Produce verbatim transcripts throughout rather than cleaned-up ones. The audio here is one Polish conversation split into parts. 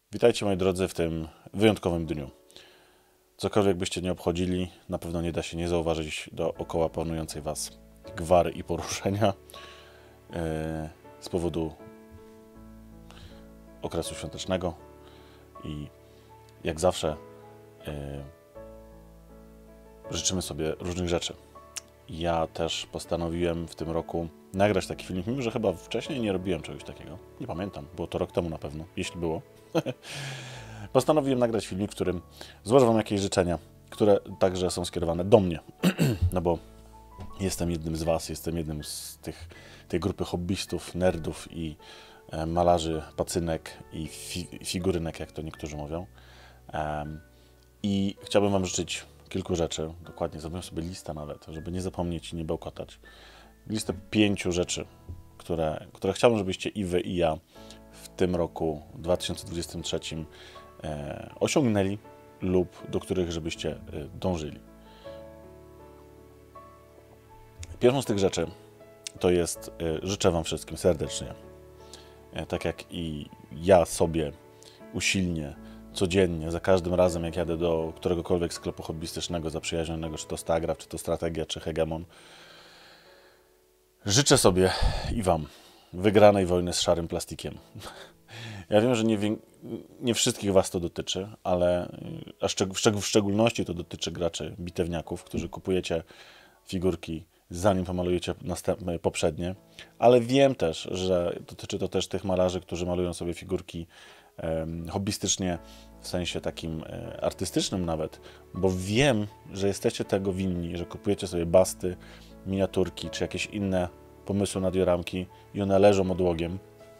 Witajcie moi drodzy w tym wyjątkowym dniu. Cokolwiek byście nie obchodzili, na pewno nie da się nie zauważyć dookoła panującej Was gwary i poruszenia yy, z powodu okresu świątecznego i jak zawsze yy, życzymy sobie różnych rzeczy. Ja też postanowiłem w tym roku nagrać taki filmik, mimo że chyba wcześniej nie robiłem czegoś takiego. Nie pamiętam, było to rok temu na pewno, jeśli było. Postanowiłem nagrać filmik, w którym złożę Wam jakieś życzenia, które także są skierowane do mnie. No bo jestem jednym z Was, jestem jednym z tych, tej grupy hobbystów, nerdów i e, malarzy pacynek i fi, figurynek, jak to niektórzy mówią. Um, I chciałbym Wam życzyć kilku rzeczy. Dokładnie, zrobiłem sobie listę nawet, żeby nie zapomnieć i nie bełkotać. Listę pięciu rzeczy, które, które chciałbym, żebyście i Wy, i ja w tym roku dwa tysiące dwudziestym trzecim e, osiągnęli lub do których żebyście e, dążyli. Pierwszą z tych rzeczy to jest, e, życzę Wam wszystkim serdecznie, e, tak jak i ja sobie usilnie, codziennie, za każdym razem jak jadę do któregokolwiek sklepu hobbystycznego zaprzyjaźnionego, czy to Stagraf, czy to Strategia, czy Hegemon, życzę sobie i Wam wygranej wojny z szarym plastikiem. Ja wiem, że nie, nie wszystkich Was to dotyczy, ale a szczeg w szczególności to dotyczy graczy bitewniaków, którzy kupujecie figurki, zanim pomalujecie następne, poprzednie, ale wiem też, że dotyczy to też tych malarzy, którzy malują sobie figurki um, hobbystycznie, w sensie takim e, artystycznym nawet, bo wiem, że jesteście tego winni, że kupujecie sobie basty, miniaturki, czy jakieś inne pomysły na dioramki i one leżą odłogiem.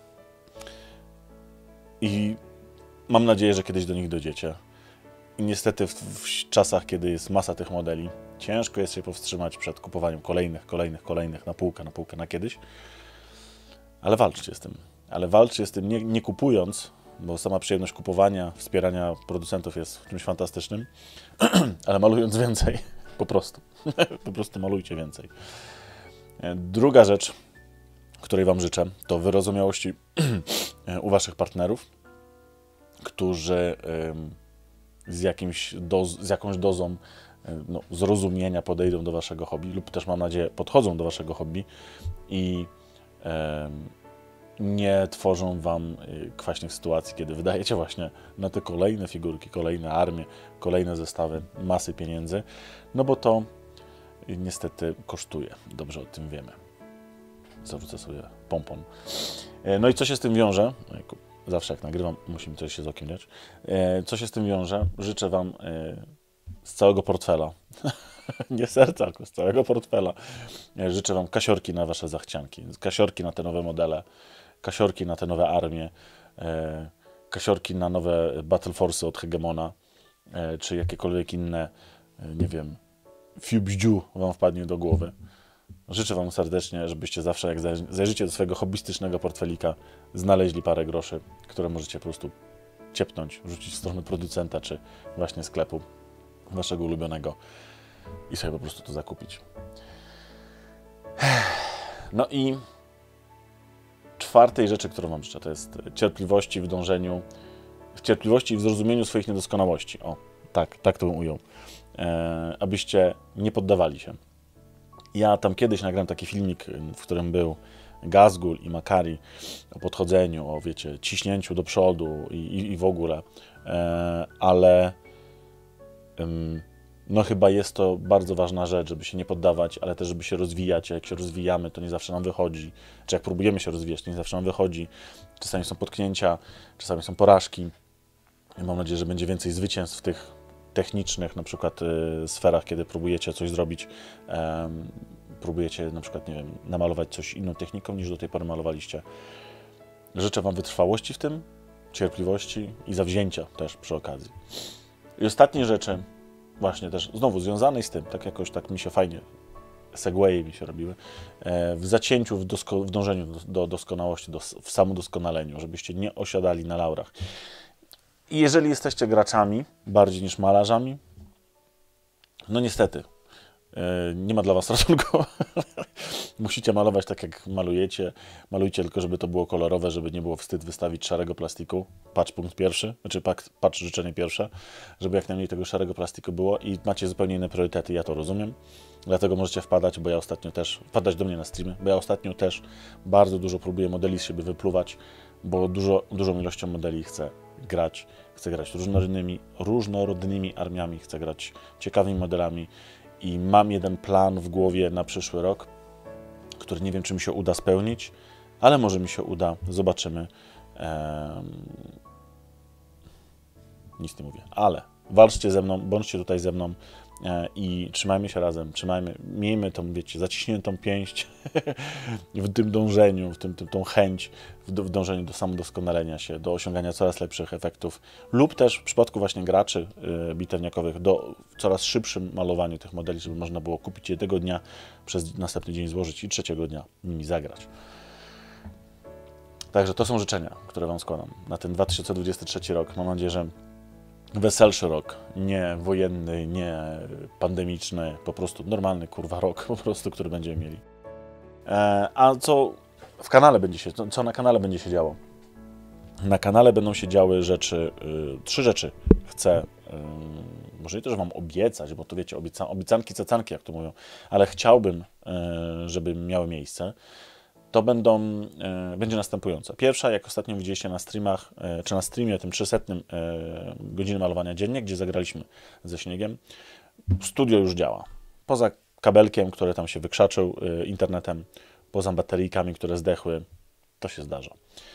I mam nadzieję, że kiedyś do nich dojdziecie. I niestety w, w czasach, kiedy jest masa tych modeli, ciężko jest się powstrzymać przed kupowaniem kolejnych, kolejnych, kolejnych na półkę, na półkę, na kiedyś. Ale walczcie z tym. Ale walczcie z tym nie, nie kupując, bo sama przyjemność kupowania, wspierania producentów jest czymś fantastycznym, ale malując więcej. Po prostu. Po prostu malujcie więcej. Druga rzecz, której Wam życzę, to wyrozumiałości u Waszych partnerów, którzy z, jakimś doz, z jakąś dozą no, zrozumienia podejdą do Waszego hobby lub też, mam nadzieję, podchodzą do Waszego hobby i e, nie tworzą Wam kwaśnych sytuacji, kiedy wydajecie właśnie na te kolejne figurki, kolejne armie, kolejne zestawy, masy pieniędzy, no bo to niestety kosztuje. Dobrze o tym wiemy. Zarzucę sobie pompon. No i co się z tym wiąże? Zawsze jak nagrywam, musi mi coś się z okiem dziać. Co się z tym wiąże? Życzę Wam z całego portfela, nie serca, tylko z całego portfela, życzę Wam kasiorki na Wasze zachcianki, kasiorki na te nowe modele, kasiorki na te nowe armie, kasiorki na nowe Battle Force'y od Hegemona, czy jakiekolwiek inne, nie wiem, fiubździu Wam wpadnie do głowy. Życzę Wam serdecznie, żebyście zawsze, jak zajrzycie do swojego hobbystycznego portfelika, znaleźli parę groszy, które możecie po prostu ciepnąć, rzucić w stronę producenta, czy właśnie sklepu Waszego ulubionego i sobie po prostu to zakupić. No i czwartej rzeczy, którą Wam życzę, to jest cierpliwości w dążeniu, w cierpliwości i w zrozumieniu swoich niedoskonałości. O, tak, tak to bym ujął. E, abyście nie poddawali się. Ja tam kiedyś nagrałem taki filmik, w którym był Gazgul i Makari o podchodzeniu, o wiecie, ciśnięciu do przodu i, i, i w ogóle, e, ale um, no chyba jest to bardzo ważna rzecz, żeby się nie poddawać, ale też żeby się rozwijać, a jak się rozwijamy, to nie zawsze nam wychodzi, czy jak próbujemy się rozwijać, to nie zawsze nam wychodzi, czasami są potknięcia, czasami są porażki. I mam nadzieję, że będzie więcej zwycięstw w tych technicznych, na przykład y, sferach, kiedy próbujecie coś zrobić, y, próbujecie na przykład, nie wiem, namalować coś inną techniką niż do tej pory malowaliście. Życzę Wam wytrwałości w tym, cierpliwości i zawzięcia też przy okazji. I ostatnie rzeczy, właśnie też znowu związanej z tym, tak jakoś tak mi się fajnie, segwayi mi się robiły, e, w zacięciu, w, dosko, w dążeniu do, do doskonałości, do, w samodoskonaleniu, żebyście nie osiadali na laurach. I jeżeli jesteście graczami, bardziej niż malarzami, no niestety, Nie ma dla was ratunku. Musicie malować tak, jak malujecie. Malujcie tylko, żeby to było kolorowe, żeby nie było wstyd wystawić szarego plastiku. Patrz punkt pierwszy, znaczy patrz życzenie pierwsze, żeby jak najmniej tego szarego plastiku było i macie zupełnie inne priorytety, ja to rozumiem. Dlatego możecie wpadać, bo ja ostatnio też, wpadać do mnie na streamy, bo ja ostatnio też bardzo dużo próbuję modeli z siebie wypluwać, bo dużo, dużą ilością modeli chcę grać. Chcę grać różnorodnymi, różnorodnymi armiami, chcę grać ciekawymi modelami. I mam jeden plan w głowie na przyszły rok, który nie wiem, czy mi się uda spełnić, ale może mi się uda, zobaczymy. Ehm... Nic nie mówię, ale walczcie ze mną, bądźcie tutaj ze mną e, i trzymajmy się razem, trzymajmy, miejmy tą, wiecie, zaciśniętą pięść w tym dążeniu, w tym, tym, tą chęć, w, w dążeniu do samodoskonalenia się, do osiągania coraz lepszych efektów lub też w przypadku właśnie graczy y, bitewniakowych do coraz szybszym malowaniu tych modeli, żeby można było kupić jednego dnia, przez następny dzień złożyć i trzeciego dnia nimi zagrać. Także to są życzenia, które Wam składam na ten dwa tysiące dwudziesty trzeci rok. Mam nadzieję, że weselszy rok, nie wojenny, nie pandemiczny, po prostu normalny, kurwa, rok, po prostu, który będziemy mieli. E, a co w kanale będzie się, co na kanale będzie się działo? Na kanale będą się działy rzeczy, y, trzy rzeczy chcę, y, może nie to, że Wam obiecać, bo to wiecie, obieca, obiecanki, cacanki, jak to mówią, ale chciałbym, y, żeby miały miejsce. To będą, y, będzie następujące. Pierwsza, jak ostatnio widzieliście na streamach, y, czy na streamie tym trzysetnym y, godziny malowania dziennie, gdzie zagraliśmy ze śniegiem, studio już działa. Poza kabelkiem, który tam się wykrzaczył y, internetem, poza bateryjkami, które zdechły, to się zdarza.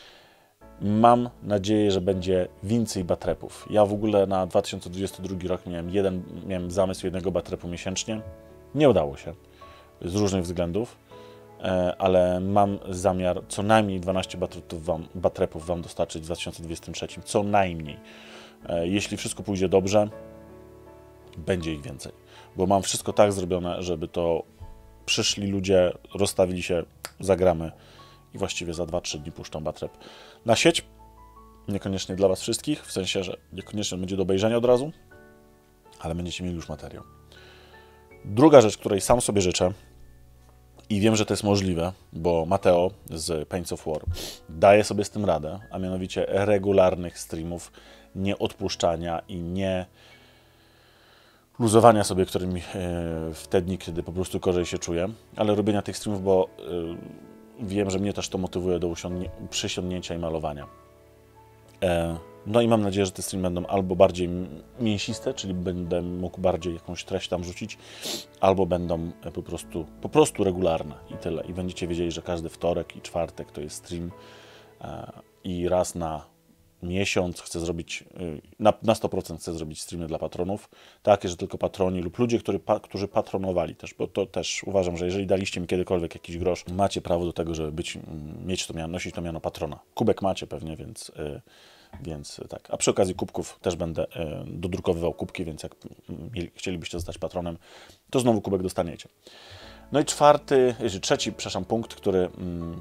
Mam nadzieję, że będzie więcej batrepów. Ja w ogóle na dwa tysiące dwudziesty drugi rok miałem, jeden, miałem zamysł jednego batrepu miesięcznie. Nie udało się z różnych względów, ale mam zamiar co najmniej dwanaście batrepów wam, batrepów wam dostarczyć w dwa tysiące dwudziestym trzecim. Co najmniej. Jeśli wszystko pójdzie dobrze, będzie ich więcej. Bo mam wszystko tak zrobione, żeby to przyszli ludzie, rozstawili się, zagramy i właściwie za dwa trzy dni puszczą batrep na sieć. Niekoniecznie dla Was wszystkich, w sensie, że niekoniecznie będzie do obejrzenia od razu, ale będziecie mieli już materiał. Druga rzecz, której sam sobie życzę i wiem, że to jest możliwe, bo Mateo z Paints of War daje sobie z tym radę, a mianowicie regularnych streamów, nie odpuszczania i nie luzowania sobie, którymi w te dni, kiedy po prostu gorzej się czuję, ale robienia tych streamów, bo wiem, że mnie też to motywuje do przysiągnięcia i malowania. No i mam nadzieję, że te streamy będą albo bardziej mięsiste, czyli będę mógł bardziej jakąś treść tam rzucić, albo będą po prostu, po prostu regularne i tyle. I będziecie wiedzieli, że każdy wtorek i czwartek to jest stream i raz na miesiąc chcę zrobić, na, na sto procent chcę zrobić streamy dla patronów, takie, że tylko patroni lub ludzie, którzy, pa, którzy patronowali też, bo to też uważam, że jeżeli daliście mi kiedykolwiek jakiś grosz, macie prawo do tego, żeby być, mieć to miano, nosić to miano patrona. Kubek macie pewnie, więc, yy, więc tak. A przy okazji kubków też będę yy, dodrukowywał kubki, więc jak mieli, chcielibyście zostać patronem, to znowu kubek dostaniecie. No i czwarty, trzeci, przepraszam, punkt, który... Yy,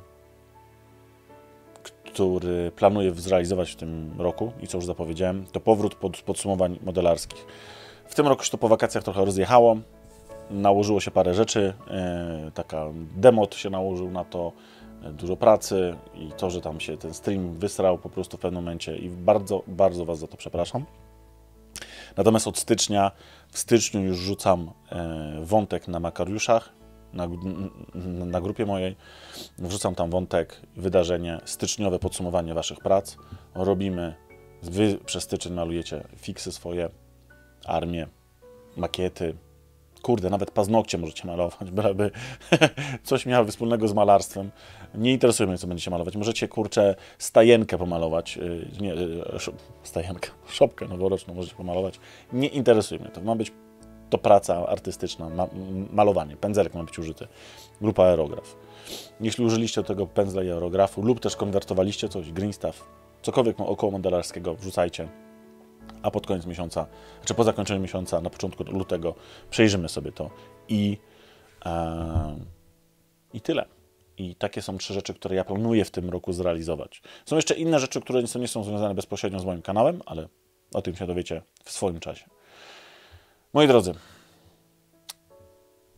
który planuję zrealizować w tym roku i co już zapowiedziałem, to powrót pod podsumowań modelarskich. W tym roku się to po wakacjach trochę rozjechało, nałożyło się parę rzeczy, yy, taka demot się nałożył na to, yy, dużo pracy i to, że tam się ten stream wysrał po prostu w pewnym momencie i bardzo, bardzo Was za to przepraszam. Natomiast od stycznia, w styczniu już rzucam yy, wątek na Makariuszach, Na, na grupie mojej, wrzucam tam wątek, wydarzenie, styczniowe podsumowanie Waszych prac. Robimy, Wy przez styczeń malujecie fiksy swoje, armię, makiety, kurde, nawet paznokcie możecie malować, byleby coś miało wspólnego z malarstwem. Nie interesuje mnie, co będziecie malować. Możecie, kurczę, stajenkę pomalować, nie, stajenkę, szopkę noworoczną możecie pomalować. Nie interesuje mnie to, ma być to praca artystyczna, ma, malowanie, pędzelek ma być użyty, lub aerograf. Jeśli użyliście do tego pędzla i aerografu, lub też konwertowaliście coś, green stuff, cokolwiek około modelarskiego, wrzucajcie, a pod koniec miesiąca, czy po zakończeniu miesiąca, na początku lutego, przejrzymy sobie to i, e, i tyle. I takie są trzy rzeczy, które ja planuję w tym roku zrealizować. Są jeszcze inne rzeczy, które nie są związane bezpośrednio z moim kanałem, ale o tym się dowiecie w swoim czasie. Moi drodzy,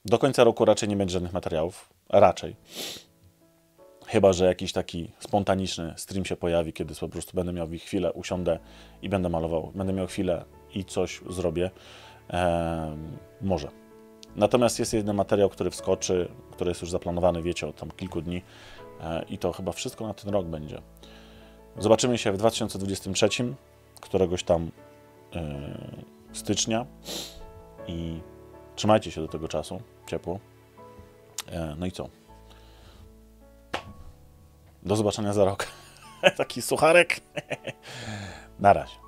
Do końca roku raczej nie będzie żadnych materiałów. Raczej. Chyba że jakiś taki spontaniczny stream się pojawi, kiedy po prostu będę miał chwilę, usiądę i będę malował. Będę miał chwilę i coś zrobię. Eee, może. Natomiast jest jeden materiał, który wskoczy, który jest już zaplanowany, wiecie, od tam kilku dni. Eee, I to chyba wszystko na ten rok będzie. Zobaczymy się w dwa tysiące dwudziestym trzecim, któregoś tam eee, stycznia. I trzymajcie się do tego czasu, ciepło. Eee, no i co? Do zobaczenia za rok. Taki sucharek. Na razie.